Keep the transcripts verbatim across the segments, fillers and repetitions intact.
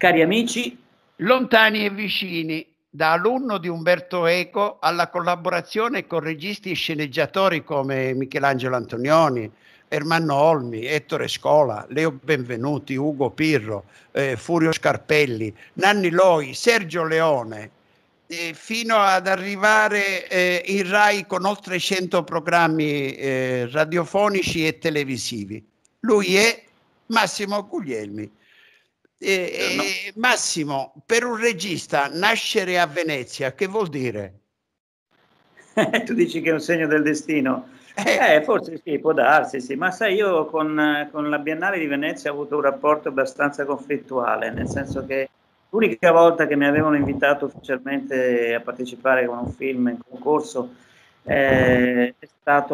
Cari amici, lontani e vicini, da alunno di Umberto Eco alla collaborazione con registi e sceneggiatori come Michelangelo Antonioni, Ermanno Olmi, Ettore Scola, Leo Benvenuti, Ugo Pirro, eh, Furio Scarpelli, Nanni Loi, Sergio Leone, eh, fino ad arrivare eh, in Rai con oltre cento programmi eh, radiofonici e televisivi. Lui è Massimo Guglielmi. Eh, eh, Massimo, per un regista nascere a Venezia, che vuol dire? tu dici che è un segno del destino? Eh, Eh, forse sì, può darsi, sì, ma sai, io con, con la Biennale di Venezia ho avuto un rapporto abbastanza conflittuale, nel senso che l'unica volta che mi avevano invitato ufficialmente a partecipare con un film in concorso eh, è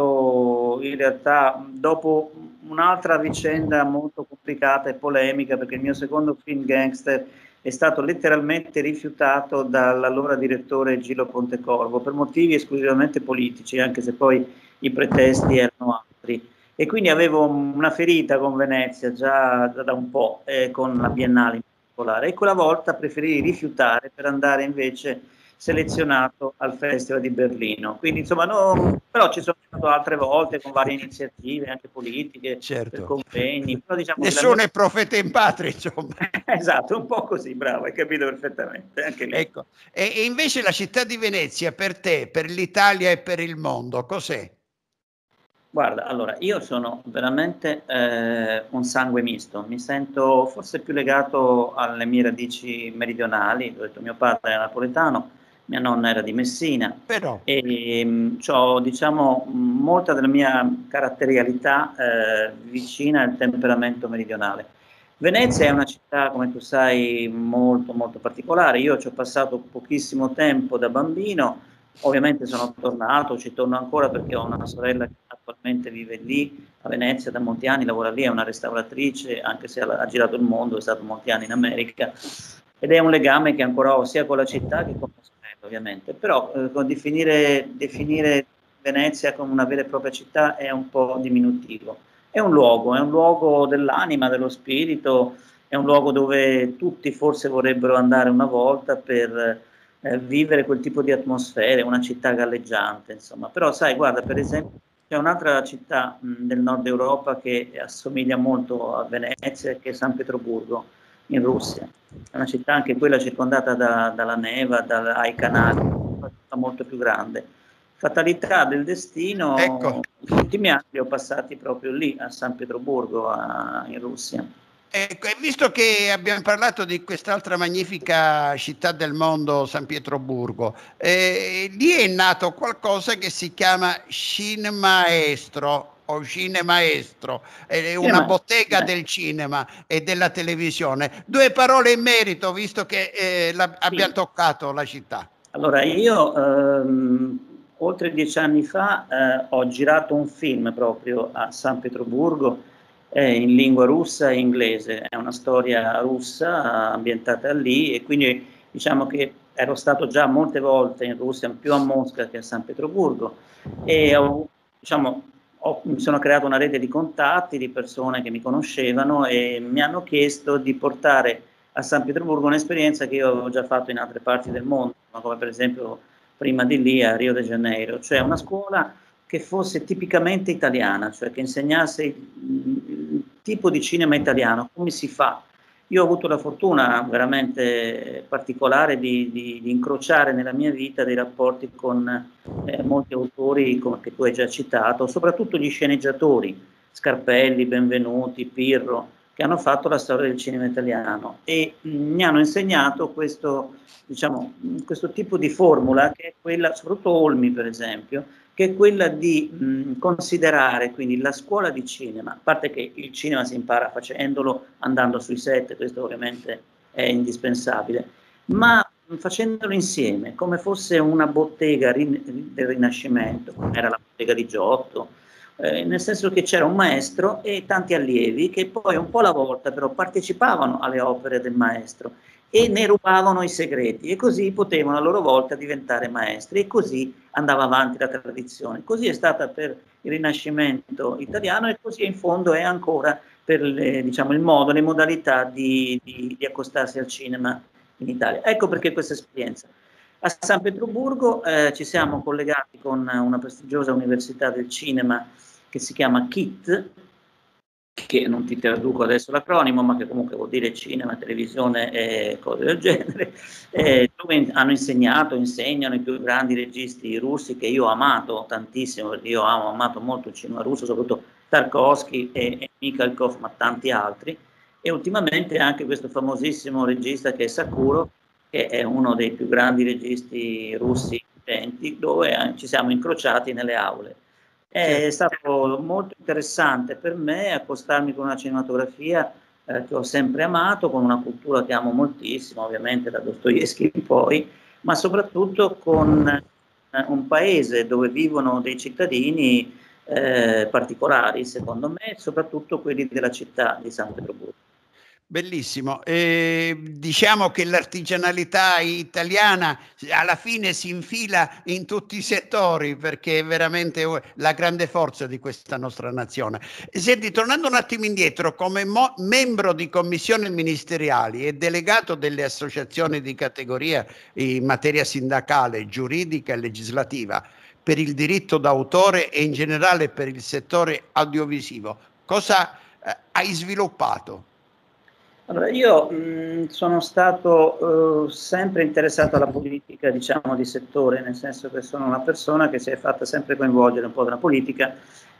stato in realtà dopo un'altra vicenda molto complicata e polemica, perché il mio secondo film gangster è stato letteralmente rifiutato dall'allora direttore Gillo Pontecorvo per motivi esclusivamente politici, anche se poi i pretesti erano altri. E quindi avevo una ferita con Venezia già da un po', eh, con la Biennale in particolare, e quella volta preferii rifiutare per andare invece selezionato al Festival di Berlino. Quindi insomma, no, però ci sono stato altre volte con varie iniziative anche politiche, per certo, convegni, però diciamo che la mia... nessuno è profeta in patria, insomma. Esatto, un po' così, bravo, hai capito perfettamente, anche lì. Ecco, e, e invece la città di Venezia per te, per l'Italia e per il mondo, cos'è? Guarda, allora, io sono veramente eh, un sangue misto, mi sento forse più legato alle mie radici meridionali, ho detto mio padre era napoletano, mia nonna era di Messina Però, e ho, diciamo, molta della mia caratterialità eh, vicina al temperamento meridionale. Venezia è una città, come tu sai, molto molto particolare, io ci ho passato pochissimo tempo da bambino. Ovviamente sono tornato, ci torno ancora perché ho una sorella che attualmente vive lì, a Venezia da molti anni, lavora lì, è una restauratrice, anche se ha, ha girato il mondo, è stato molti anni in America, ed è un legame che ancora ho sia con la città che con la sorella, ovviamente. Però eh, definire, definire Venezia come una vera e propria città è un po' diminutivo. È un luogo, è un luogo dell'anima, dello spirito, è un luogo dove tutti forse vorrebbero andare una volta per eh, vivere quel tipo di atmosfere, una città galleggiante, insomma. Però sai, guarda, per esempio, c'è un'altra città mh, del nord Europa che assomiglia molto a Venezia, che è San Pietroburgo, in Russia. È una città anche quella circondata da, dalla neva, dai canali, una città molto più grande. Fatalità del ecco, destino, gli ultimi anni li ho passati proprio lì, a San Pietroburgo, a, in Russia. ecco, e visto che abbiamo parlato di quest'altra magnifica città del mondo, San Pietroburgo, eh, lì è nato qualcosa che si chiama Cinemaestro o Cinemaestro, è una Cinema, bottega del cinema e della televisione. Due parole in merito, visto che eh, la- abbiamo sì. toccato la città. Allora, io ehm, oltre dieci anni fa eh, ho girato un film proprio a San Pietroburgo eh, in lingua russa e inglese. È una storia russa ambientata lì e quindi diciamo che ero stato già molte volte in Russia, più a Mosca che a San Pietroburgo e ho, diciamo, ho, mi sono creato una rete di contatti di persone che mi conoscevano e mi hanno chiesto di portare a San Pietroburgo un'esperienza che io avevo già fatto in altre parti del mondo, come per esempio prima di lì a Rio de Janeiro, cioè una scuola che fosse tipicamente italiana, cioè che insegnasse il, il tipo di cinema italiano, come si fa. Io ho avuto la fortuna veramente particolare di, di, di incrociare nella mia vita dei rapporti con eh, molti autori come, che tu hai già citato, soprattutto gli sceneggiatori, Scarpelli, Benvenuti, Pirro, che hanno fatto la storia del cinema italiano e mh, mi hanno insegnato questo, diciamo, mh, questo tipo di formula che è quella, soprattutto Olmi per esempio, che è quella di mh, considerare quindi la scuola di cinema, a parte che il cinema si impara facendolo, andando sui set, questo ovviamente è indispensabile, ma mh, facendolo insieme, come fosse una bottega rin- del Rinascimento, come era la bottega di Giotto, eh, nel senso che c'era un maestro e tanti allievi che poi un po' alla volta però partecipavano alle opere del maestro e ne rubavano i segreti e così potevano a loro volta diventare maestri e così andava avanti la tradizione. Così è stata per il Rinascimento italiano e così in fondo è ancora per le, diciamo, il modo, le modalità di, di, di accostarsi al cinema in Italia. Ecco perché questa esperienza. A San Pietroburgo eh, ci siamo collegati con una prestigiosa università del cinema che si chiama K I T, che non ti traduco adesso l'acronimo, ma che comunque vuol dire cinema, televisione e cose del genere, eh, dove hanno insegnato, insegnano i più grandi registi russi che io ho amato tantissimo, perché io ho amato molto il cinema russo, soprattutto Tarkovsky e, e Mikhalkov, ma tanti altri, e ultimamente anche questo famosissimo regista che è Sakuro, che è uno dei più grandi registi russi viventi, dove eh, ci siamo incrociati nelle aule. È stato molto interessante per me accostarmi con una cinematografia eh, che ho sempre amato, con una cultura che amo moltissimo, ovviamente da Dostoevskij in poi, ma soprattutto con eh, un paese dove vivono dei cittadini eh, particolari, secondo me, soprattutto quelli della città di San Pietroburgo. Bellissimo. Eh, diciamo che l'artigianalità italiana alla fine si infila in tutti i settori, perché è veramente la grande forza di questa nostra nazione. Senti, tornando un attimo indietro, come membro di commissioni ministeriali e delegato delle associazioni di categoria in materia sindacale, giuridica e legislativa per il diritto d'autore e in generale per il settore audiovisivo, cosa eh, hai sviluppato? Allora, io mh, sono stato eh, sempre interessato alla politica, diciamo, di settore, nel senso che sono una persona che si è fatta sempre coinvolgere un po' dalla politica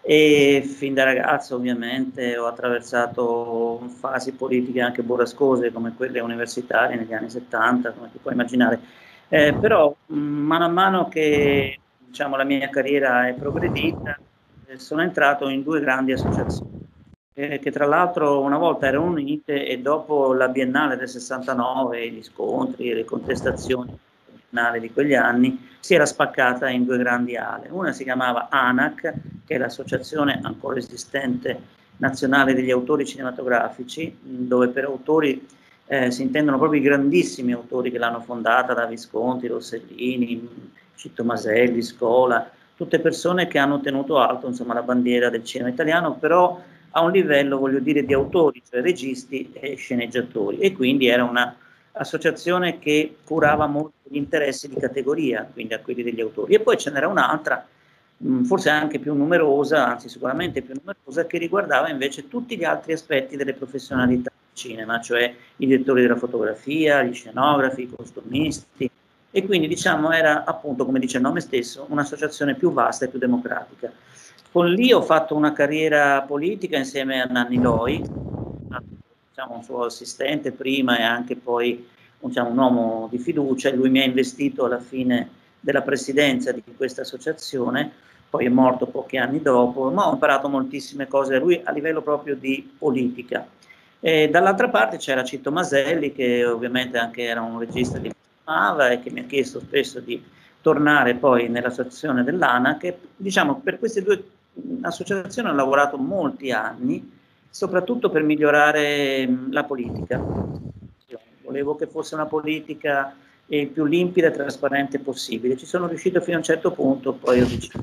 e fin da ragazzo ovviamente ho attraversato fasi politiche anche burrascose come quelle universitarie negli anni settanta, come ti puoi immaginare. Eh, però mh, mano a mano che, diciamo, la mia carriera è progredita, eh, sono entrato in due grandi associazioni. Eh, che tra l'altro una volta erano unite e dopo la Biennale del sessantanove, gli scontri e le contestazioni di quegli anni, si era spaccata in due grandi ale. Una si chiamava ANAC, che è l'associazione ancora esistente nazionale degli autori cinematografici, dove per autori eh, si intendono proprio i grandissimi autori che l'hanno fondata, da Visconti, Rossellini, Citto Maselli, Scola, tutte persone che hanno tenuto alto, insomma, la bandiera del cinema italiano, però a un livello, voglio dire, di autori, cioè registi e sceneggiatori, e quindi era un'associazione che curava molto gli interessi di categoria, quindi a quelli degli autori. E poi ce n'era un'altra, forse anche più numerosa, anzi sicuramente più numerosa, che riguardava invece tutti gli altri aspetti delle professionalità del cinema, cioè i direttori della fotografia, gli scenografi, i costumisti, e quindi diciamo era appunto, come dice il nome stesso, un'associazione più vasta e più democratica. Con lì ho fatto una carriera politica insieme a Nanni Loi, diciamo, un suo assistente prima e anche poi, diciamo, un uomo di fiducia, e lui mi ha investito alla fine della presidenza di questa associazione, poi è morto pochi anni dopo, ma ho imparato moltissime cose da lui a livello proprio di politica. E dall'altra parte c'era Citto Maselli, che ovviamente anche era un regista che mi amava e che mi ha chiesto spesso di tornare poi nell'associazione dell'ANAC, e diciamo per queste due associazioni ho lavorato molti anni, soprattutto per migliorare la politica. Volevo che fosse una politica il più limpida e trasparente possibile. Ci sono riuscito fino a un certo punto, poi ho deciso.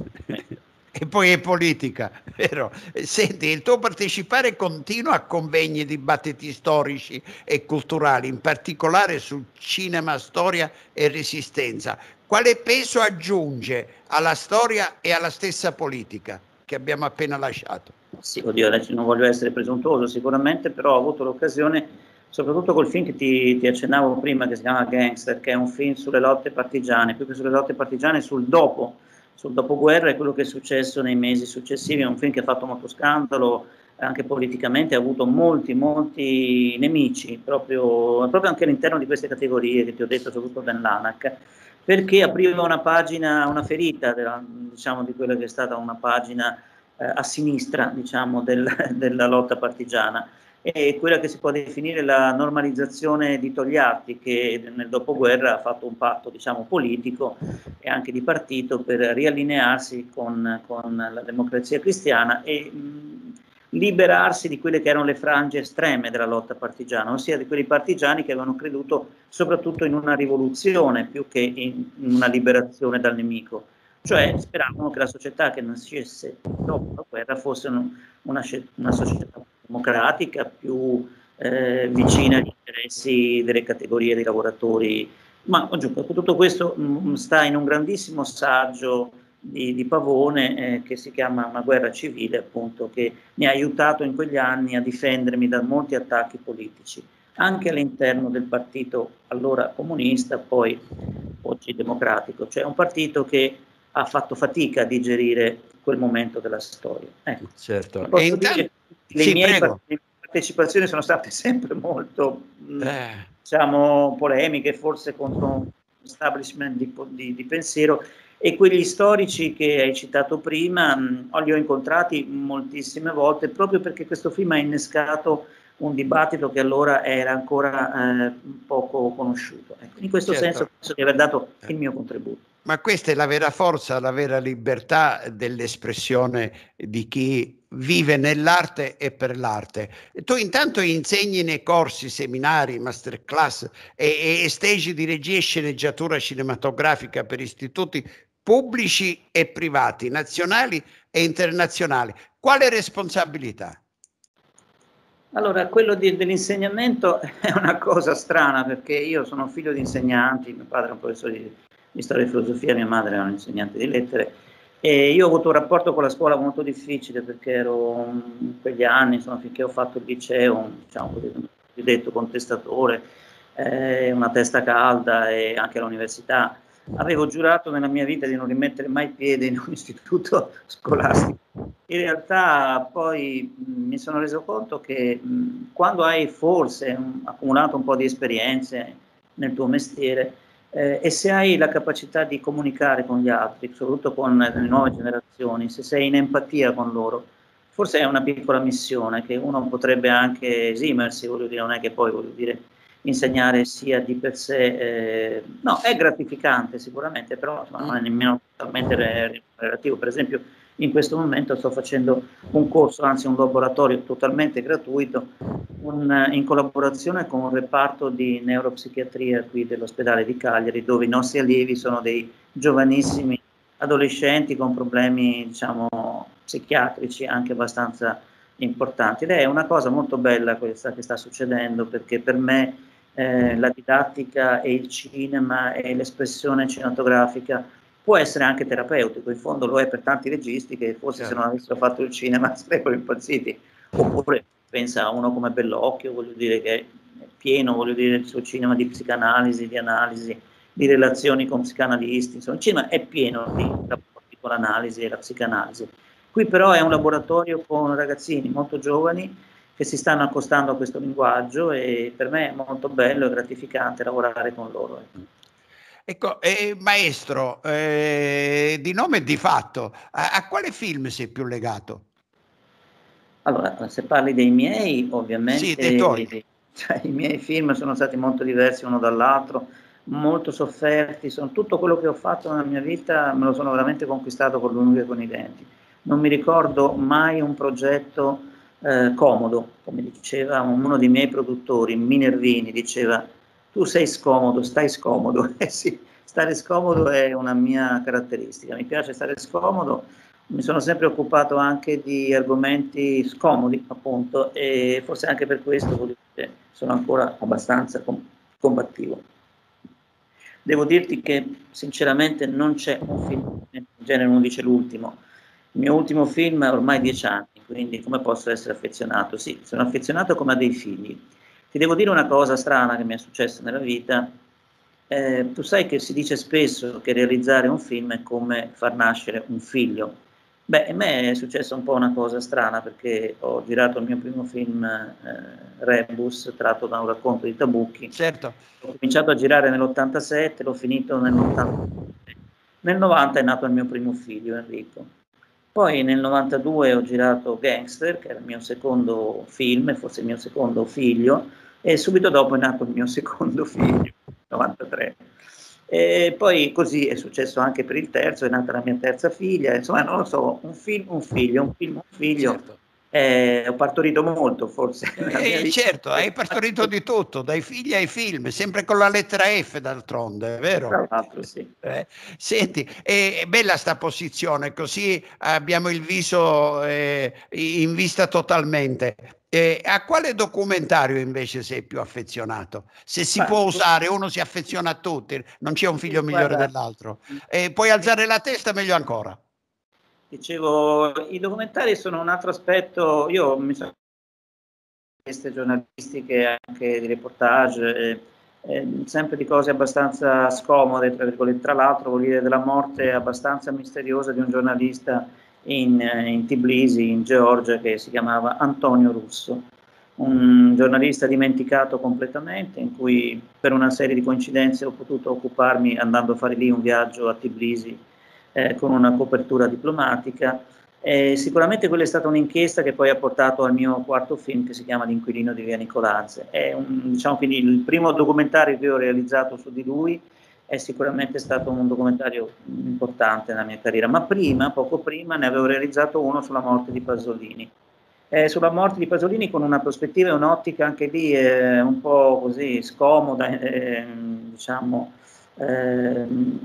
E poi è politica, vero? Senti, il tuo partecipare continua a convegni, dibattiti storici e culturali, in particolare su cinema, storia e resistenza. Quale peso aggiunge alla storia e alla stessa politica che abbiamo appena lasciato? Sì, oddio, adesso non voglio essere presuntuoso sicuramente, però ho avuto l'occasione, soprattutto col film che ti, ti accennavo prima, che si chiama Gangster, che è un film sulle lotte partigiane, più che sulle lotte partigiane, sul dopo, sul dopoguerra e quello che è successo nei mesi successivi. È un film che ha fatto molto scandalo, anche politicamente, ha avuto molti, molti nemici, proprio, proprio anche all'interno di queste categorie che ti ho detto, soprattutto dell'ANAC, perché apriva una pagina, una ferita, della, diciamo, di quella che è stata una pagina eh, a sinistra, diciamo, del, della lotta partigiana, e quella che si può definire la normalizzazione di Togliatti, che nel dopoguerra ha fatto un patto, diciamo, politico e anche di partito per riallinearsi con, con la Democrazia Cristiana e mh, liberarsi di quelle che erano le frange estreme della lotta partigiana, ossia di quei partigiani che avevano creduto soprattutto in una rivoluzione più che in una liberazione dal nemico, cioè speravano che la società che nascesse dopo la guerra fosse una, una società democratica, più eh, vicina agli interessi delle categorie dei lavoratori. Ma aggiungo, tutto questo mh, sta in un grandissimo saggio di, di Pavone eh, che si chiama Una guerra civile, appunto, che mi ha aiutato in quegli anni a difendermi da molti attacchi politici, anche all'interno del partito allora comunista, poi oggi democratico, cioè un partito che ha fatto fatica a digerire quel momento della storia. Ecco. Certo. Posso E intanto, dire che le sì, mie prego. partecipazioni sono state sempre molto, mh, Eh, diciamo, polemiche, forse contro un establishment di, di, di pensiero, e quegli storici che hai citato prima, mh, li ho incontrati moltissime volte proprio perché questo film ha innescato un dibattito che allora era ancora eh, poco conosciuto. Ecco, in questo certo. senso penso di aver dato il mio contributo. Ma questa è la vera forza, la vera libertà dell'espressione di chi vive nell'arte e per l'arte. Tu intanto insegni nei corsi, seminari, masterclass e, e stage di regia e sceneggiatura cinematografica per istituti pubblici e privati, nazionali e internazionali. Quale responsabilità? Allora, quello di, dell'insegnamento è una cosa strana perché io sono figlio di insegnanti, mio padre è un professore di, di storia e filosofia, mia madre è un insegnante di lettere, e io ho avuto un rapporto con la scuola molto difficile perché ero in quegli anni, insomma, finché ho fatto il liceo, un, diciamo così, un cosiddetto contestatore, eh, una testa calda, e anche all'università. Avevo giurato nella mia vita di non rimettere mai piede in un istituto scolastico. In realtà poi mh, mi sono reso conto che mh, quando hai forse mh, accumulato un po' di esperienze nel tuo mestiere eh, e se hai la capacità di comunicare con gli altri, soprattutto con le nuove generazioni, se sei in empatia con loro, forse è una piccola missione che uno potrebbe anche esimersi, voglio dire, non è che poi voglio dire insegnare sia di per sé, eh, no, è gratificante sicuramente, però insomma, non è nemmeno totalmente re- relativo. Per esempio, in questo momento sto facendo un corso, anzi un laboratorio totalmente gratuito, un, in collaborazione con un reparto di neuropsichiatria qui dell'ospedale di Cagliari, dove i nostri allievi sono dei giovanissimi adolescenti con problemi, diciamo, psichiatrici anche abbastanza importanti. Ed è una cosa molto bella questa che sta succedendo, perché per me eh, la didattica e il cinema e l'espressione cinematografica può essere anche terapeutico, in fondo lo è per tanti registi che forse se non avessero fatto il cinema sarebbero impazziti, oppure pensa a uno come Bellocchio, voglio dire, che è pieno, voglio dire, il suo cinema di psicanalisi, di analisi, di relazioni con psicanalisti, insomma il cinema è pieno di rapporti con l'analisi e la psicanalisi. Qui però è un laboratorio con ragazzini molto giovani che si stanno accostando a questo linguaggio e per me è molto bello e gratificante lavorare con loro. Ecco, eh, maestro, eh, di nome e di fatto, a, a quale film sei più legato? Allora, se parli dei miei, Sì, ovviamente, dei tuoi. cioè, i miei film sono stati molto diversi uno dall'altro, molto sofferti, sono tutto quello che ho fatto nella mia vita, me lo sono veramente conquistato con l'unghie e con i denti. Non mi ricordo mai un progetto eh, comodo, come diceva uno dei miei produttori, Minervini, diceva tu sei scomodo, stai scomodo. Eh sì, stare scomodo è una mia caratteristica, mi piace stare scomodo. Mi sono sempre occupato anche di argomenti scomodi, appunto, e forse anche per questo voglio dire, sono ancora abbastanza com- combattivo. Devo dirti che sinceramente non c'è un film del genere, non dice l'ultimo. Il mio ultimo film è ormai dieci anni, quindi come posso essere affezionato? Sì, sono affezionato come a dei figli. Ti devo dire una cosa strana che mi è successa nella vita. Eh, tu sai che si dice spesso che realizzare un film è come far nascere un figlio. Beh, a me è successa un po' una cosa strana perché ho girato il mio primo film, eh, Rebus, tratto da un racconto di Tabucchi. Certo. Ho cominciato a girare nell'ottantasette, l'ho finito nell'ottantasette. Nel novanta è nato il mio primo figlio, Enrico. Poi nel novantadue ho girato Gangster, che era il mio secondo film, forse il mio secondo figlio, e subito dopo è nato il mio secondo figlio, novantatré. E poi così è successo anche per il terzo, è nata la mia terza figlia, insomma non lo so, un film, un figlio, un film, un figlio, Certo. Eh, ho partorito molto, forse. Eh, certo, hai partorito di tutto, dai figli ai film, sempre con la lettera F d'altronde, è vero? Tra l'altro, sì. Eh, senti, è, è bella sta posizione, così abbiamo il viso eh, in vista totalmente. Eh, a quale documentario invece sei più affezionato? Se si Ma, può usare, uno si affeziona a tutti, non c'è un figlio migliore guarda, dell'altro. E puoi alzare la testa, meglio ancora. dicevo, i documentari sono un altro aspetto. Io mi sono queste giornalistiche, anche di reportage, eh, eh, sempre di cose abbastanza scomode, tra virgolette. Tra l'altro, vuol dire della morte abbastanza misteriosa di un giornalista in, eh, in Tbilisi, in Georgia, che si chiamava Antonio Russo, un giornalista dimenticato completamente, in cui per una serie di coincidenze ho potuto occuparmi andando a fare lì un viaggio a Tbilisi eh, con una copertura diplomatica. Eh, sicuramente quella è stata un'inchiesta che poi ha portato al mio quarto film, che si chiama L'inquilino di Via Nicolazze. È un, diciamo, quindi il primo documentario che ho realizzato su di lui, è sicuramente stato un documentario importante nella mia carriera, ma prima, poco prima, ne avevo realizzato uno sulla morte di Pasolini. Eh, sulla morte di Pasolini con una prospettiva e un'ottica anche lì eh, un po' così scomoda, eh, diciamo, eh,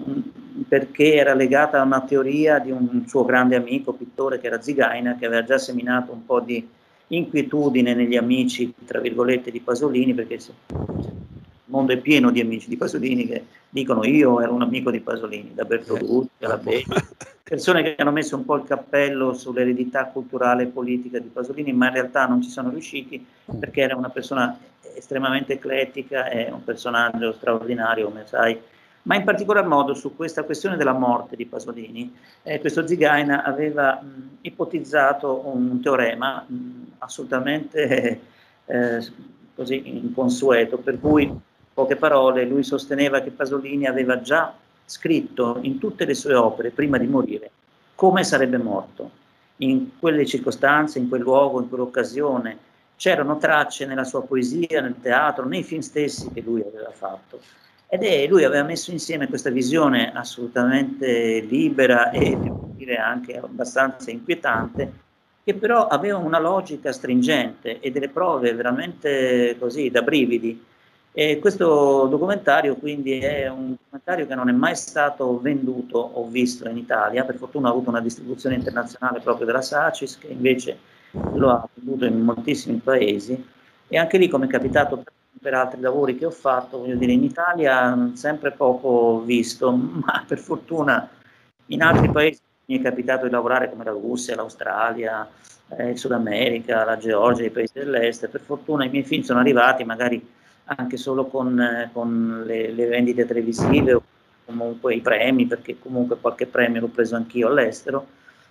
perché era legata a una teoria di un suo grande amico, pittore, che era Zigaina, che aveva già seminato un po' di inquietudine negli amici, tra virgolette, di Pasolini, perché il mondo è pieno di amici di Pasolini che dicono io ero un amico di Pasolini, da Eh, Bertolucci alla vabbè. Becci, persone che hanno messo un po' il cappello sull'eredità culturale e politica di Pasolini, ma in realtà non ci sono riusciti perché era una persona estremamente eclettica e un personaggio straordinario, come sai. Ma in particolar modo su questa questione della morte di Pasolini, eh, questo Zigaina aveva mh, ipotizzato un teorema mh, assolutamente eh, così inconsueto, per cui, in poche parole, lui sosteneva che Pasolini aveva già scritto in tutte le sue opere, prima di morire, come sarebbe morto, in quelle circostanze, in quel luogo, in quell'occasione. C'erano tracce nella sua poesia, nel teatro, nei film stessi che lui aveva fatto. Ed è, lui aveva messo insieme questa visione assolutamente libera e devo dire anche abbastanza inquietante, che però aveva una logica stringente e delle prove veramente così da brividi. E questo documentario quindi è un documentario che non è mai stato venduto o visto in Italia, per fortuna ha avuto una distribuzione internazionale proprio della Sacis, che invece lo ha venduto in moltissimi paesi, e anche lì, come è capitato per, per altri lavori che ho fatto, voglio dire, in Italia sempre poco visto, ma per fortuna in altri paesi mi è capitato di lavorare, come la Russia, l'Australia, eh, il Sud America, la Georgia, i paesi dell'est. Per fortuna i miei film sono arrivati magari anche solo con, eh, con le, le vendite televisive o comunque i premi, perché comunque qualche premio l'ho preso anch'io all'estero,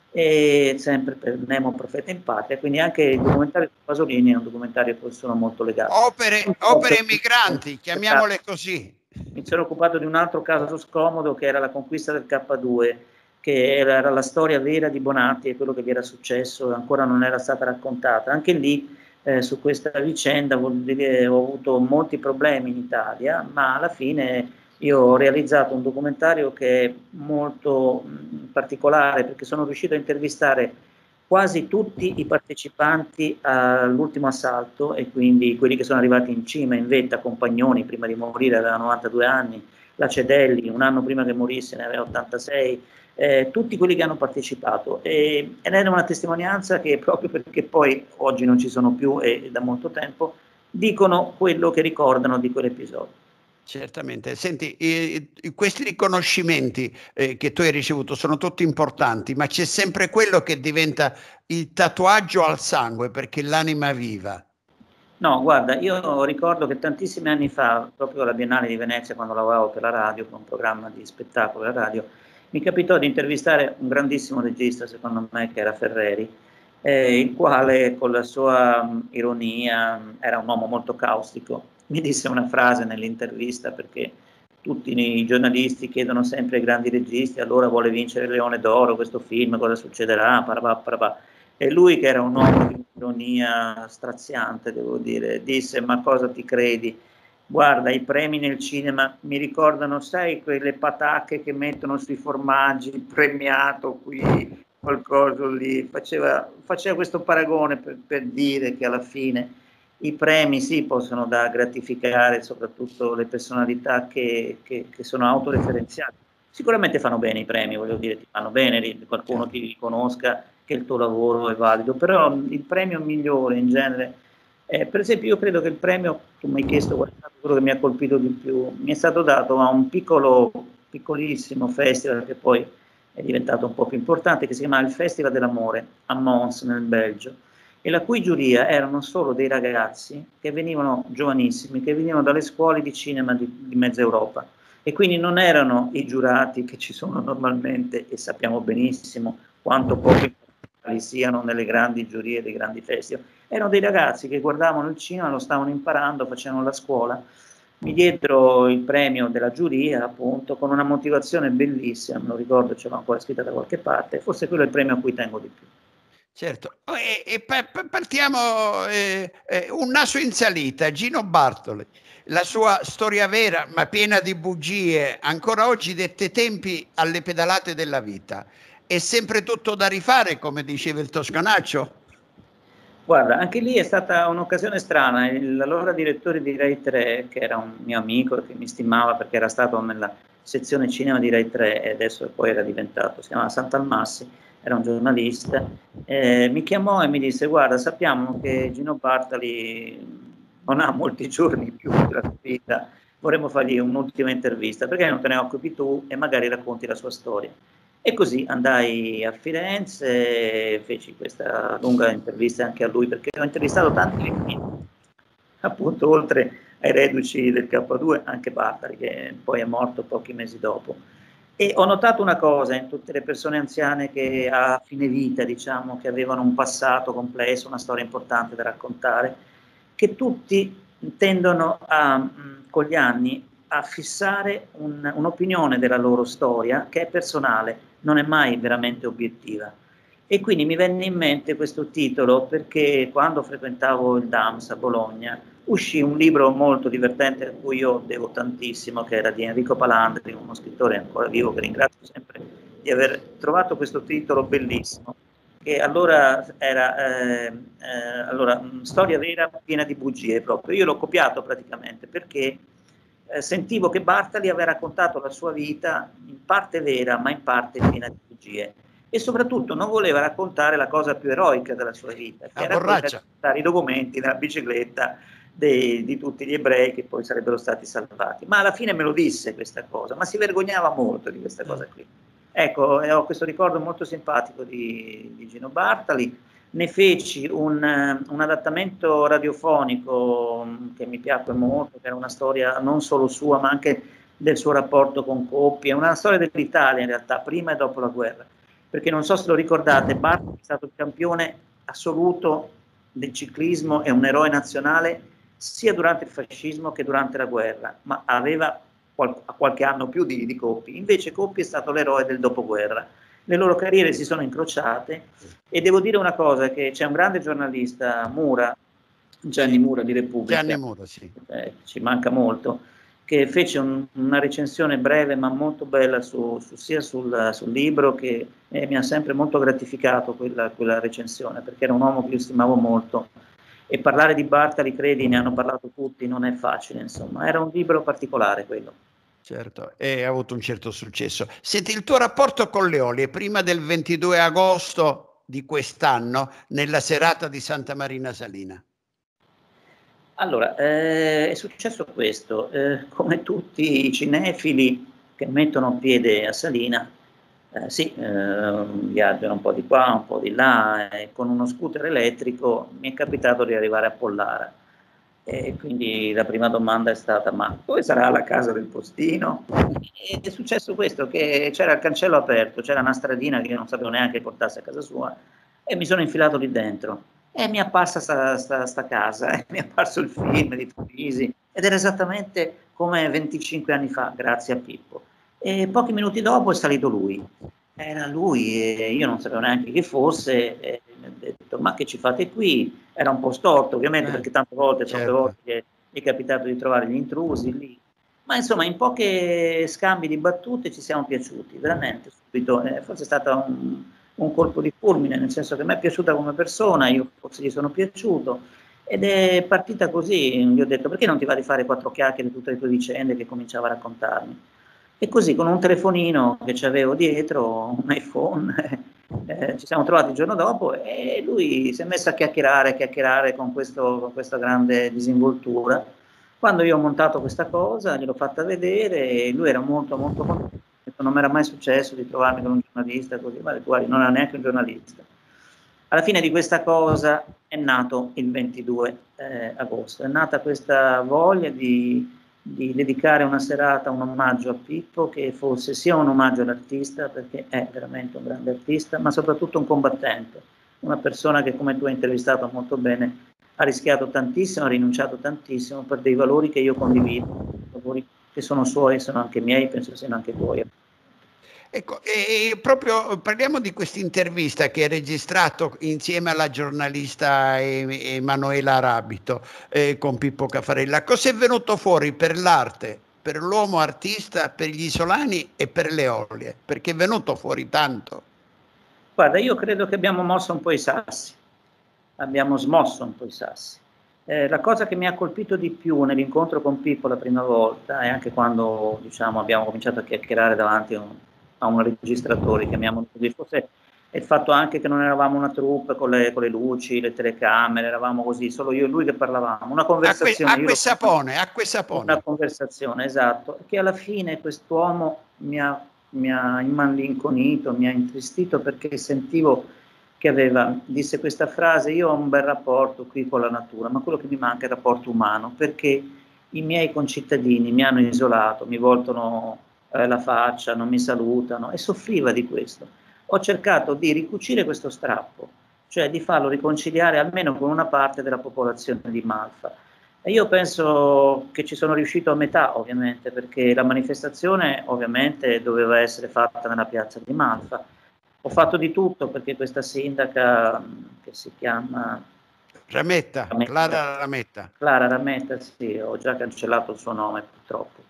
e sempre per Nemo Profeta in Patria, quindi anche il documentario di Pasolini è un documentario a cui sono molto legato. Opere, opere emigranti, chiamiamole così. Mi sono occupato di un altro caso scomodo, che era la conquista del K due, che era, era la storia vera di Bonatti e quello che gli era successo, ancora non era stata raccontata. Anche lì, eh, su questa vicenda, vuol dire, ho avuto molti problemi in Italia, ma alla fine io ho realizzato un documentario che è molto mh, particolare, perché sono riuscito a intervistare quasi tutti i partecipanti all'ultimo assalto, e quindi quelli che sono arrivati in cima, in vetta, Compagnoni, prima di morire aveva novantadue anni, la Cedelli, un anno prima che morisse ne aveva ottantasei, eh, tutti quelli che hanno partecipato. E, ed era una testimonianza che, proprio perché poi oggi non ci sono più e da molto tempo, dicono quello che ricordano di quell'episodio. Certamente. Senti, eh, questi riconoscimenti eh, che tu hai ricevuto sono tutti importanti, ma c'è sempre quello che diventa il tatuaggio al sangue perché l'anima viva. No, guarda, io ricordo che tantissimi anni fa, proprio alla Biennale di Venezia, quando lavoravo per la radio, con un programma di spettacolo alla radio, mi capitò di intervistare un grandissimo regista, secondo me, che era Ferreri, eh, il quale, con la sua mh, ironia, mh, era un uomo molto caustico. Mi disse una frase nell'intervista, perché tutti i giornalisti chiedono sempre ai grandi registi: allora vuole vincere il Leone d'Oro questo film, cosa succederà? Parabà, parabà. E lui, che era un uomo di un'ironia straziante, devo dire, disse: ma cosa ti credi? Guarda, i premi nel cinema mi ricordano, sai, quelle patacche che mettono sui formaggi, il premiato qui, qualcosa lì, faceva, faceva questo paragone per, per dire che alla fine i premi sì possono da gratificare soprattutto le personalità che, che, che sono autoreferenziate. Sicuramente fanno bene i premi, voglio dire, ti fanno bene, qualcuno ti riconosca che il tuo lavoro è valido, però il premio migliore in genere, eh, per esempio io credo che il premio, tu mi hai chiesto qual è stato quello che mi ha colpito di più, mi è stato dato a un piccolo, piccolissimo festival che poi è diventato un po' più importante, che si chiama il Festival dell'Amore a Mons nel Belgio, e la cui giuria erano solo dei ragazzi che venivano giovanissimi, che venivano dalle scuole di cinema di, di mezza Europa, e quindi non erano i giurati che ci sono normalmente, e sappiamo benissimo quanto pochi siano nelle grandi giurie dei grandi festival. Erano dei ragazzi che guardavano il cinema, lo stavano imparando, facevano la scuola, mi diedero il premio della giuria, appunto, con una motivazione bellissima, me lo ricordo, ce l'ho ancora scritta da qualche parte, forse quello è il premio a cui tengo di più. Certo, e, e pa pa partiamo, eh, eh, un naso in salita, Gino Bartoli, la sua storia vera ma piena di bugie, ancora oggi dette tempi alle pedalate della vita. È sempre tutto da rifare, come diceva il toscanaccio? Guarda, anche lì è stata un'occasione strana, l'allora direttore di Rai tre, che era un mio amico e che mi stimava perché era stato nella sezione cinema di Rai tre e adesso poi era diventato, si chiamava Sant'Almassi, era un giornalista, eh, mi chiamò e mi disse: guarda, sappiamo che Gino Bartali non ha molti giorni più della sua vita, vorremmo fargli un'ultima intervista, perché non te ne occupi tu e magari racconti la sua storia. E così andai a Firenze, feci questa lunga intervista anche a lui, perché ho intervistato tanti, appunto, oltre ai reduci del K due, anche Bartali, che poi è morto pochi mesi dopo. E ho notato una cosa in tutte le persone anziane che a fine vita, diciamo, che avevano un passato complesso, una storia importante da raccontare, che tutti tendono a, con gli anni, a fissare un, un'opinione della loro storia che è personale, non è mai veramente obiettiva. E quindi mi venne in mente questo titolo perché quando frequentavo il D A M S a Bologna uscì un libro molto divertente a cui io devo tantissimo, che era di Enrico Palandri, uno scrittore ancora vivo che ringrazio sempre di aver trovato questo titolo bellissimo, che allora era eh, eh, allora, storia vera piena di bugie proprio. Io l'ho copiato praticamente perché eh, sentivo che Bartali aveva raccontato la sua vita in parte vera ma in parte piena di bugie, e soprattutto non voleva raccontare la cosa più eroica della sua vita, che La era quella di borraccia. portare i documenti nella bicicletta dei, di tutti gli ebrei che poi sarebbero stati salvati. Ma alla fine me lo disse questa cosa, ma si vergognava molto di questa cosa qui. Ecco, ho questo ricordo molto simpatico di, di Gino Bartali. Ne feci un, un adattamento radiofonico che mi piacque molto, che era una storia non solo sua ma anche del suo rapporto con Coppi, è una storia dell'Italia in realtà, prima e dopo la guerra, perché non so se lo ricordate, Bartoli è stato il campione assoluto del ciclismo e un eroe nazionale sia durante il fascismo che durante la guerra, ma aveva qual qualche anno più di, di Coppi, invece Coppi è stato l'eroe del dopoguerra. Le loro carriere si sono incrociate e devo dire una cosa, che c'è un grande giornalista, Mura, Gianni Mura di Repubblica, Gianni Mura, sì. eh, ci manca molto, che fece un, una recensione breve ma molto bella su, su, sia sul, sul libro che eh, mi ha sempre molto gratificato quella, quella recensione, perché era un uomo che io stimavo molto e parlare di Bartali, credi, ne hanno parlato tutti, non è facile, insomma, era un libro particolare quello. Certo, e ha avuto un certo successo. Senti, il tuo rapporto con l'Eolie, prima del ventidue agosto di quest'anno, nella serata di Santa Marina Salina. Allora, eh, è successo questo, eh, come tutti i cinefili che mettono piede a Salina, eh, sì, eh, viaggiano un po' di qua, un po' di là, e con uno scooter elettrico mi è capitato di arrivare a Pollara. E quindi la prima domanda è stata: ma dove sarà la casa del postino? Ed è successo questo, che c'era il cancello aperto, c'era una stradina che io non sapevo neanche che portasse a casa sua, e mi sono infilato lì dentro. E mi è apparsa sta, sta, sta casa, eh, mi è apparso il film di Troisi, ed era esattamente come venticinque anni fa, grazie a Pippo. E pochi minuti dopo è salito lui. Era lui e io non sapevo neanche chi fosse, e mi ha detto: ma che ci fate qui? Era un po' storto ovviamente, Eh, perché tante volte, troppe certo. volte mi è capitato di trovare gli intrusi lì, ma insomma in poche scambi di battute ci siamo piaciuti, veramente subito, eh, forse è stata un, un colpo di fulmine, nel senso che mi è piaciuta come persona, io forse gli sono piaciuto, ed è partita così. Gli ho detto: perché non ti va di fare quattro chiacchiere di tutte le tue vicende, che cominciava a raccontarmi. E così, con un telefonino che c'avevo dietro, un iPhone, eh, ci siamo trovati il giorno dopo e lui si è messo a chiacchierare, a chiacchierare con, questo, con questa grande disinvoltura. Quando io ho montato questa cosa, gliel'ho fatta vedere e lui era molto molto contento. Non mi era mai successo di trovarmi con un giornalista così, ma guardi, non era neanche un giornalista. Alla fine di questa cosa è nato il ventidue eh, agosto, è nata questa voglia di, di dedicare una serata, un omaggio a Pippo, che fosse sia un omaggio all'artista, perché è veramente un grande artista, ma soprattutto un combattente, una persona che, come tu hai intervistato molto bene, ha rischiato tantissimo, ha rinunciato tantissimo per dei valori che io condivido, valori che sono suoi, sono anche miei, penso siano anche tuoi. Ecco, e proprio parliamo di questa intervista che hai registrato insieme alla giornalista Emanuela Arabito eh, con Pippo Caffarella. Cosa è venuto fuori per l'arte, per l'uomo artista, per gli isolani e per l'Eolie? Perché è venuto fuori tanto. Guarda, io credo che abbiamo mosso un po' i sassi, abbiamo smosso un po' i sassi. Eh, la cosa che mi ha colpito di più nell'incontro con Pippo la prima volta, e anche quando, diciamo, abbiamo cominciato a chiacchierare davanti a un, a un registratore, chiamiamolo così, forse è il fatto anche che non eravamo una troupe con le, con le luci, le telecamere, eravamo così, solo io e lui che parlavamo, una conversazione. Acqua e sapone, acqua e sapone. Una conversazione, esatto, che alla fine quest'uomo mi ha, mi ha immalinconito, mi ha intristito, perché sentivo che aveva, disse questa frase: io ho un bel rapporto qui con la natura, ma quello che mi manca è il rapporto umano, perché i miei concittadini mi hanno isolato, mi voltano eh, la faccia, non mi salutano, e soffriva di questo. Ho cercato di ricucire questo strappo, cioè di farlo riconciliare almeno con una parte della popolazione di Malfa. E io penso che ci sono riuscito a metà, ovviamente, perché la manifestazione ovviamente doveva essere fatta nella piazza di Malfa. Ho fatto di tutto perché questa sindaca, che si chiama Rametta, Rametta, Clara Rametta. Clara Rametta, sì, ho già cancellato il suo nome purtroppo,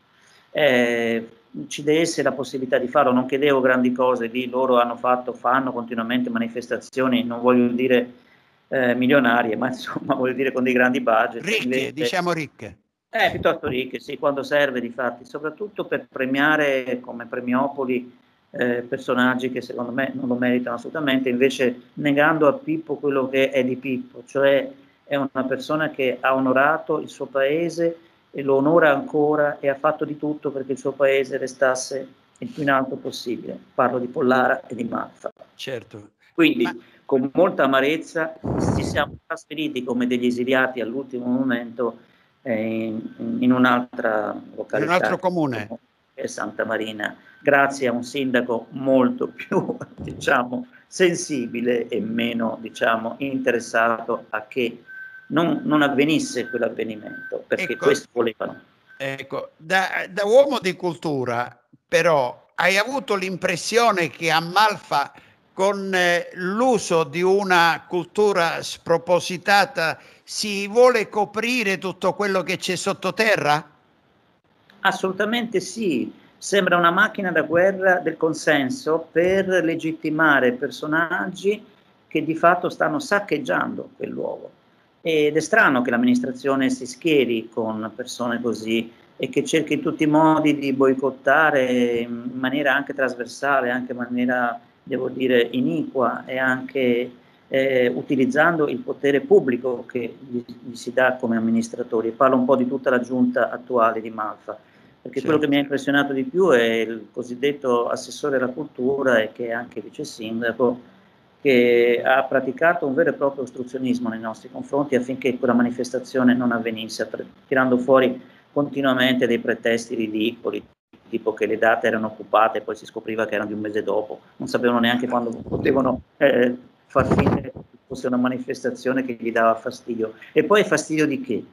eh, ci desse la possibilità di farlo. Non chiedevo grandi cose, lì loro hanno fatto, fanno continuamente manifestazioni, non voglio dire eh, milionarie, ma insomma voglio dire con dei grandi budget. Ricche, Invece, diciamo ricche. Eh, piuttosto ricche, sì, quando serve, difatti, soprattutto per premiare come Premiopoli eh, personaggi che secondo me non lo meritano assolutamente, invece negando a Pippo quello che è di Pippo, cioè è una persona che ha onorato il suo paese e lo onora ancora, e ha fatto di tutto perché il suo paese restasse il più in alto possibile. Parlo di Pollara e di Malfa. Certo. Quindi, Ma con molta amarezza, ci siamo trasferiti come degli esiliati all'ultimo momento eh, in, in un'altra in un località, altro comune. che è Santa Marina, grazie a un sindaco molto più, diciamo, sensibile e meno, diciamo, interessato a che non, non avvenisse quell'avvenimento, perché Ecco, questo volevano. ecco, da, da uomo di cultura, però, hai avuto l'impressione che a Malfa, con eh, l'uso di una cultura spropositata, si vuole coprire tutto quello che c'è sottoterra? Assolutamente sì, sembra una macchina da guerra del consenso per legittimare personaggi che di fatto stanno saccheggiando quel luogo. Ed è strano che l'amministrazione si schieri con persone così e che cerchi in tutti i modi di boicottare in maniera anche trasversale, anche in maniera, devo dire, iniqua, e anche eh, utilizzando il potere pubblico che gli, gli si dà come amministratori. Parlo un po' di tutta la giunta attuale di Malfa, perché Certo. quello che mi ha impressionato di più è il cosiddetto assessore alla cultura, e che è anche vice sindaco, che ha praticato un vero e proprio ostruzionismo nei nostri confronti affinché quella manifestazione non avvenisse, tirando fuori continuamente dei pretesti ridicoli, tipo che le date erano occupate e poi si scopriva che erano di un mese dopo, non sapevano neanche quando potevano eh, far finire che fosse una manifestazione che gli dava fastidio. E poi fastidio di che?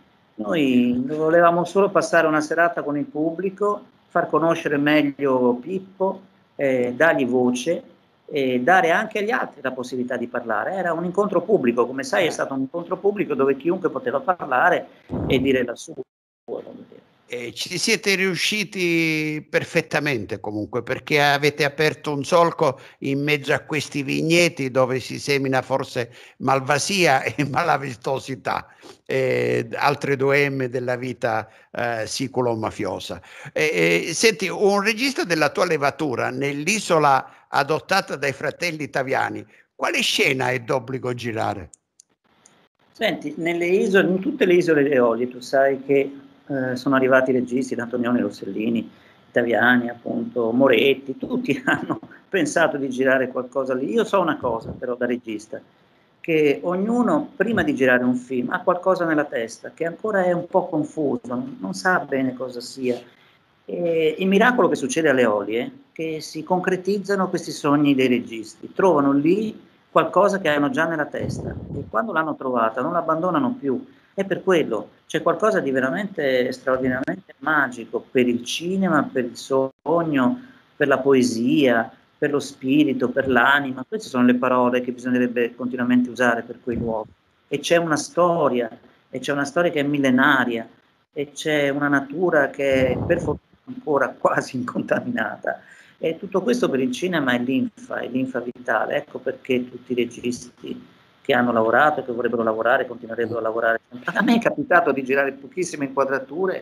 Noi volevamo solo passare una serata con il pubblico, far conoscere meglio Pippo, eh, dargli voce e dare anche agli altri la possibilità di parlare. Era un incontro pubblico, come sai è stato un incontro pubblico dove chiunque poteva parlare e dire la sua. Eh, ci siete riusciti perfettamente comunque, perché avete aperto un solco in mezzo a questi vigneti dove si semina forse malvasia e malavistosità, eh, altre due M della vita eh, siculo-mafiosa. Eh, eh, senti, un regista della tua levatura nell'isola adottata dai fratelli Taviani, quale scena è d'obbligo girare? Senti, nelle isole, in tutte le isole Eolie, tu sai che eh, sono arrivati registi, Antonioni, Rossellini, Taviani, appunto, Moretti, tutti hanno pensato di girare qualcosa lì. Io so una cosa, però, da regista, che ognuno, prima di girare un film, ha qualcosa nella testa, che ancora è un po' confuso, non, non sa bene cosa sia. E il miracolo che succede alle Eolie è che si concretizzano questi sogni dei registi, trovano lì qualcosa che hanno già nella testa e quando l'hanno trovata non l'abbandonano più. È per quello, c'è qualcosa di veramente straordinariamente magico per il cinema, per il sogno, per la poesia, per lo spirito, per l'anima. Queste sono le parole che bisognerebbe continuamente usare per quei luoghi. E c'è una storia, e c'è una storia che è millenaria, e c'è una natura che è per fortuna ancora quasi incontaminata. E tutto questo per il cinema è linfa, è linfa vitale. Ecco perché tutti i registi che hanno lavorato e che vorrebbero lavorare continuerebbero a lavorare. A me è capitato di girare pochissime inquadrature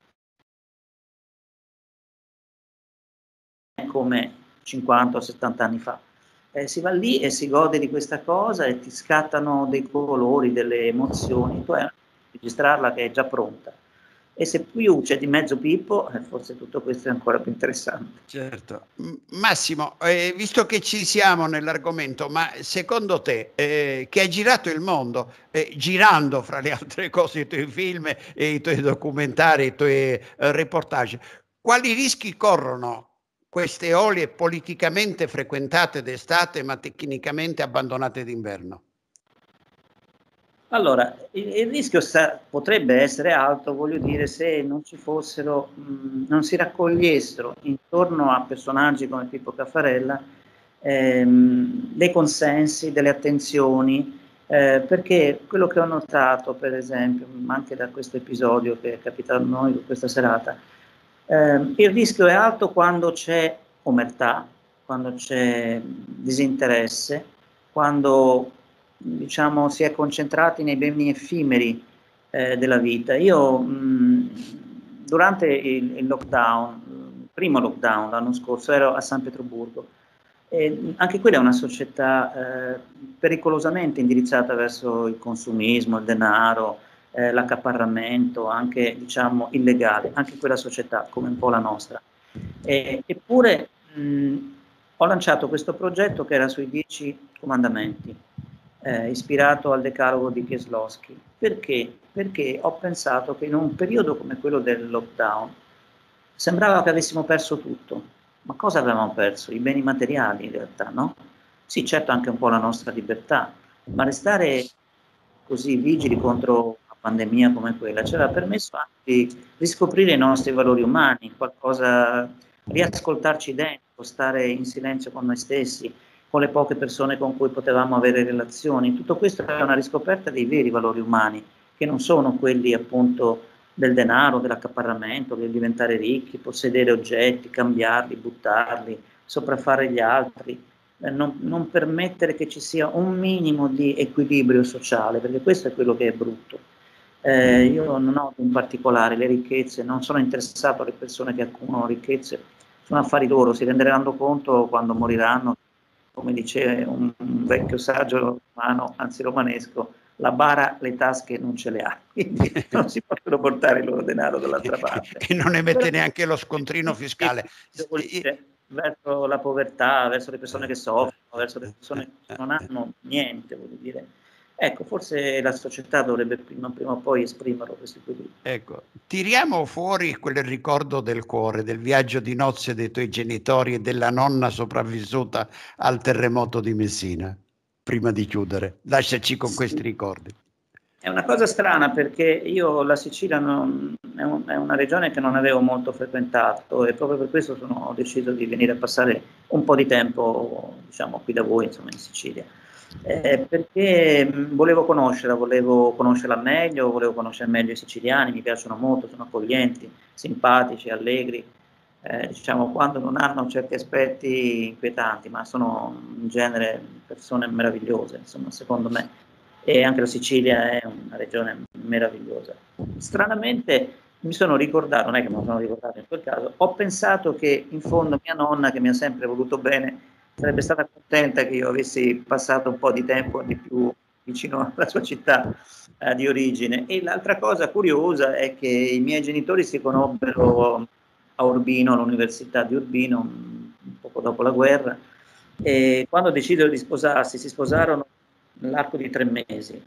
come cinquanta o settanta anni fa. Eh, si va lì e si gode di questa cosa e ti scattano dei colori, delle emozioni, tu hai a registrarla che è già pronta. E se più c'è di mezzo Pippo, eh, forse tutto questo è ancora più interessante. Certo. M Massimo, eh, visto che ci siamo nell'argomento, ma secondo te, eh, che hai girato il mondo, eh, girando fra le altre cose i tuoi film e i tuoi documentari, i tuoi eh, reportage, quali rischi corrono queste eolie politicamente frequentate d'estate ma tecnicamente abbandonate d'inverno? Allora, il, il rischio sa, potrebbe essere alto, voglio dire, se non ci fossero, mh, non si raccogliessero intorno a personaggi come Pippo Caffarella ehm, dei consensi, delle attenzioni, eh, perché quello che ho notato, per esempio, anche da questo episodio che è capitato a noi questa serata, ehm, il rischio è alto quando c'è omertà, quando c'è disinteresse, quando diciamo, si è concentrati nei beni effimeri eh, della vita. Io mh, durante il, il lockdown, il primo lockdown l'anno scorso, ero a San Pietroburgo e anche quella è una società eh, pericolosamente indirizzata verso il consumismo, il denaro, eh, l'accaparramento, anche diciamo illegale, anche quella società come un po' la nostra. E, eppure mh, ho lanciato questo progetto che era sui dieci comandamenti, eh, ispirato al decalogo di Kieslowski. Perché? Perché ho pensato che in un periodo come quello del lockdown sembrava che avessimo perso tutto. Ma cosa avevamo perso? I beni materiali in realtà, no? Sì, certo anche un po' la nostra libertà, ma restare così vigili contro una pandemia come quella ci aveva permesso anche di riscoprire i nostri valori umani, qualcosa, riascoltarci dentro, stare in silenzio con noi stessi, con le poche persone con cui potevamo avere relazioni. Tutto questo è una riscoperta dei veri valori umani, che non sono quelli appunto del denaro, dell'accaparramento, del diventare ricchi, possedere oggetti, cambiarli, buttarli, sopraffare gli altri, eh, non, non permettere che ci sia un minimo di equilibrio sociale, perché questo è quello che è brutto. Eh, io non ho in particolare le ricchezze, non sono interessato alle persone che accumulano ricchezze, sono affari loro, si renderanno conto quando moriranno, come dice un, un vecchio saggio romano, anzi romanesco, la bara le tasche non ce le ha, quindi non si possono portare il loro denaro dall'altra parte. E non emette Però, neanche lo scontrino fiscale. vuol dire, verso la povertà, verso le persone che soffrono, verso le persone che non hanno niente, voglio dire. Ecco, forse la società dovrebbe prima, prima o poi esprimerlo questo equilibrio. Ecco, tiriamo fuori quel ricordo del cuore, del viaggio di nozze dei tuoi genitori e della nonna sopravvissuta al terremoto di Messina, prima di chiudere. Lasciaci con Sì. questi ricordi. È una cosa strana perché io la Sicilia non, è, un, è una regione che non avevo molto frequentato e proprio per questo sono, ho deciso di venire a passare un po' di tempo, diciamo, qui da voi, insomma, in Sicilia. Eh, perché mh, volevo conoscerla, volevo conoscerla meglio, volevo conoscere meglio i siciliani, mi piacciono molto, sono accoglienti, simpatici, allegri, eh, diciamo, quando non hanno certi aspetti inquietanti, ma sono in genere persone meravigliose, insomma, secondo me. E anche la Sicilia è una regione meravigliosa. Stranamente mi sono ricordato, non è che me lo sono ricordato in quel caso, ho pensato che in fondo mia nonna, che mi ha sempre voluto bene, sarebbe stata contenta che io avessi passato un po' di tempo di più vicino alla sua città eh, di origine. E l'altra cosa curiosa è che i miei genitori si conobbero a Urbino, all'Università di Urbino, un poco dopo la guerra, e quando decisero di sposarsi, si sposarono nell'arco di tre mesi.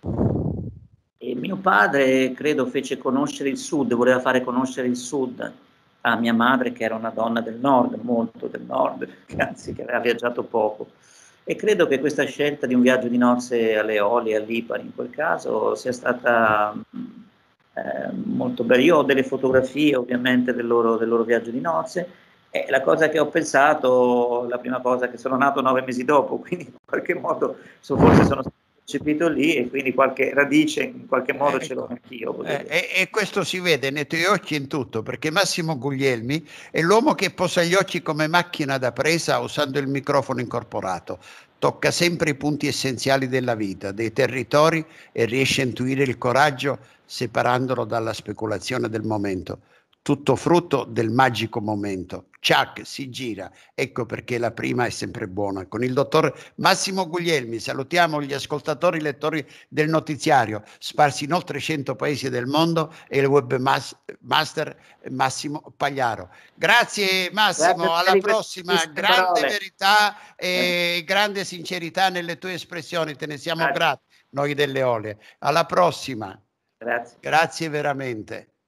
E mio padre, credo, fece conoscere il sud, voleva fare conoscere il sud a mia madre, che era una donna del nord, molto del nord, anzi che aveva viaggiato poco. E credo che questa scelta di un viaggio di nozze alle Eolie, a Lipari in quel caso, sia stata eh, molto bella. Io ho delle fotografie ovviamente del loro, del loro viaggio di nozze, e la cosa che ho pensato, la prima cosa, che sono nato nove mesi dopo, quindi in qualche modo so, forse sono stato concepito lì e quindi qualche radice in qualche modo Eh, ce l'ho ecco. anch'io. Eh, e, e questo si vede nei tuoi occhi in tutto, perché Massimo Guglielmi è l'uomo che posa gli occhi come macchina da presa usando il microfono incorporato. Tocca sempre i punti essenziali della vita, dei territori e riesce a intuire il coraggio separandolo dalla speculazione del momento. Tutto frutto del magico momento. Chuck si gira, ecco perché la prima è sempre buona. Con il dottor Massimo Guglielmi salutiamo gli ascoltatori lettori del notiziario, sparsi in oltre cento paesi del mondo, e il webmaster Massimo Pagliaro. Grazie Massimo, Grazie alla per prossima. queste Grande parole. verità e grande sincerità nelle tue espressioni, te ne siamo Grazie. grati, noi delle Eolie. Alla prossima. Grazie. Grazie veramente.